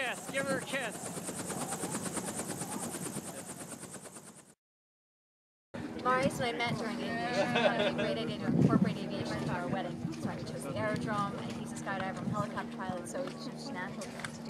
kiss. Give her a kiss. Marius and I met during aviation. I thought it would be a great idea to incorporate aviation into our wedding. So I chose the Aerodrome, and he's a skydiver and helicopter pilot, so it's just natural for us to